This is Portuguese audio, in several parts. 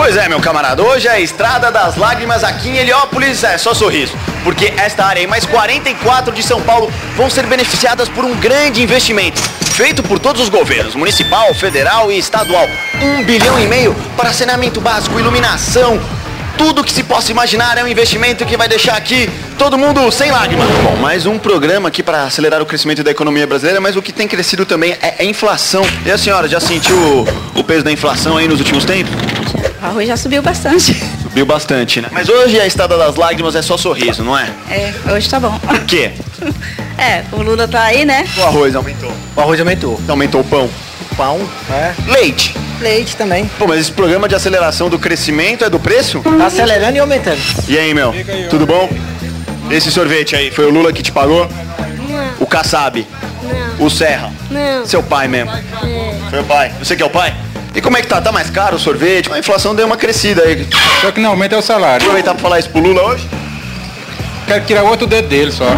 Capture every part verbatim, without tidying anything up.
Pois é, meu camarada, hoje é a Estrada das Lágrimas aqui em Heliópolis, é só sorriso. Porque esta área e mais quarenta e quatro de São Paulo vão ser beneficiadas por um grande investimento, feito por todos os governos, municipal, federal e estadual. Um bilhão e meio para saneamento básico, iluminação, tudo que se possa imaginar é um investimento que vai deixar aqui todo mundo sem lágrimas. Bom, mais um programa aqui para acelerar o crescimento da economia brasileira, mas o que tem crescido também é a inflação. E a senhora, já sentiu o, o peso da inflação aí nos últimos tempos? O arroz já subiu bastante. Subiu bastante, né? Mas hoje a Estrada das Lágrimas é só sorriso, não é? É, hoje tá bom. Por quê? É, o Lula tá aí, né? O arroz aumentou. O arroz aumentou. Aumentou o pão. Pão, é. Leite. Leite também. Pô, mas esse programa de aceleração do crescimento é do preço? Tá acelerando e aumentando. E aí, meu? Tudo bom? Esse sorvete aí, foi o Lula que te pagou? Não. O Kassab? Não. O Serra? Não. Seu pai mesmo? É. Seu pai. Você que é o pai? E como é que tá? Tá mais caro o sorvete? A inflação deu uma crescida aí. Só que não aumenta é o salário. Aproveitar pra falar isso pro Lula hoje? Quero tirar outro dedo dele só.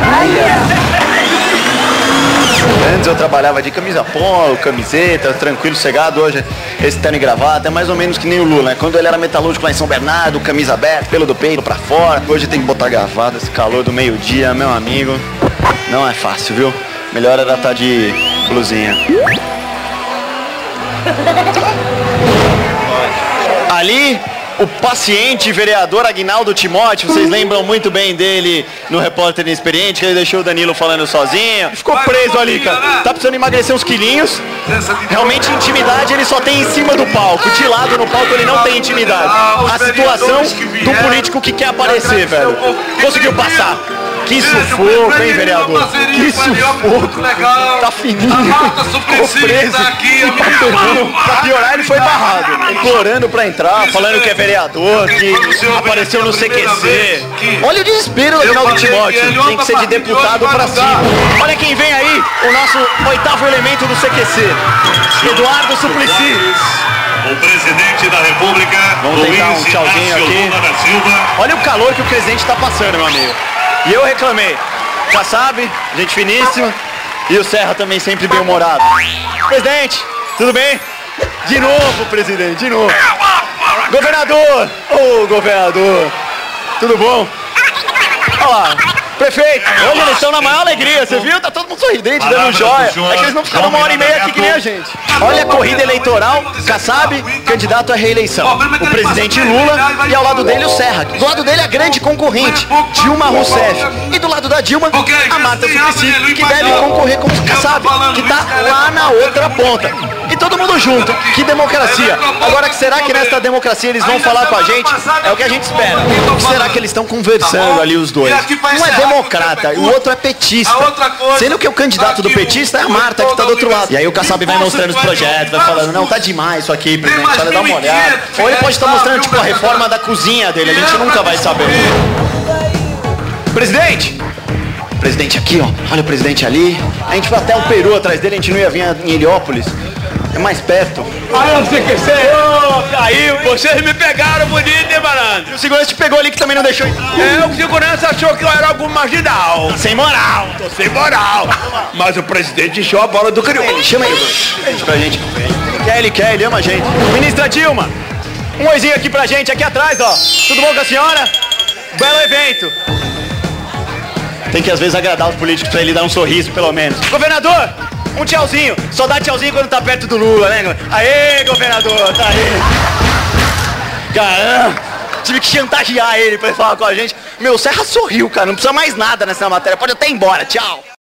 Antes eu trabalhava de camisa polo, camiseta, tranquilo, cegado. Hoje esse terno e gravata é mais ou menos que nem o Lula, né? Quando ele era metalúrgico lá em São Bernardo, camisa aberta, pelo do peito pra fora. Hoje tem que botar gravata, esse calor do meio-dia, meu amigo. Não é fácil, viu? Melhor era estar de blusinha. Ali, o paciente vereador Aguinaldo Timóteo, vocês lembram muito bem dele no Repórter Inexperiente, que ele deixou o Danilo falando sozinho. Ficou preso ali, cara. Tá precisando emagrecer uns quilinhos. Realmente, intimidade ele só tem em cima do palco. De lado no palco ele não tem intimidade. A situação do político que quer aparecer, velho. Conseguiu passar. Que sufoco, hein, vereador? Que sufoco. Tá fininho. Ficou preso. Pra piorar, ele foi barrado. Implorando pra entrar, falando que é vereador, que apareceu no C Q C. Olha o desespero do Aguinaldo Timóteo. Tem que ser de deputado pra cima. Olha quem vem aí, o nosso oitavo elemento do C Q C. Eduardo Suplicy. O presidente da República, Vamos tentar um tchauzinho aqui. Olha o calor que o presidente tá passando, meu amigo. E eu reclamei. Já sabe, gente finíssima. E o Serra também sempre bem-humorado. Presidente, tudo bem? De novo, presidente, de novo. Governador! Ô, oh, governador! Tudo bom? Olha lá, prefeito! Hoje eles estão na maior alegria, você viu? Tá todo mundo sorridente, dando joia. É que eles não ficaram uma hora e meia aqui que nem a gente. Olha a corrida eleitoral, Kassab, candidato à reeleição. O presidente Lula e ao lado dele o Serra. Do lado dele a grande concorrente, Dilma Rousseff. E do lado da Dilma, a Marta Suplicy, que deve concorrer com o Kassab, que tá lá na outra ponta. E todo mundo junto, que democracia. Agora, será que nesta democracia eles vão falar com a gente? É o que a gente espera. O que será que eles estão conversando ali os dois? Um é democrata e o outro é petista. Sendo que o candidato do petista é a Marta, que tá do outro lado. E aí o Kassab vai mostrando os projetos, vai falando, não, tá demais isso aqui, presidente, olha, dá uma olhada. Ou ele pode estar mostrando, tipo, a reforma da cozinha dele, a gente nunca vai saber. Presidente! Presidente aqui, ó, olha o presidente ali. A gente foi até o Peru atrás dele, a gente não ia vir em Heliópolis. É mais perto. Ah, você quer ser? Ô, caiu. Vocês me pegaram bonito, hein, malandro? E o segurança te pegou ali que também não deixou entrar. É, o segurança achou que eu era algum marginal. Sem moral. Tô sem moral. Mas o presidente encheu a bola do crioulo. Ele chama ele. Ele pra gente. Ele quer, ele quer, ele ama a gente. Ministra Dilma, um oizinho aqui pra gente, aqui atrás, ó. Tudo bom com a senhora? Belo evento. Tem que às vezes agradar os políticos pra ele dar um sorriso, pelo menos. Governador! Um tchauzinho, só dá tchauzinho quando tá perto do Lula, né? Aê, governador, tá aí. Caramba, tive que chantagear ele pra ele falar com a gente. Meu, Serra sorriu, cara, não precisa mais nada nessa matéria, pode até ir embora, tchau.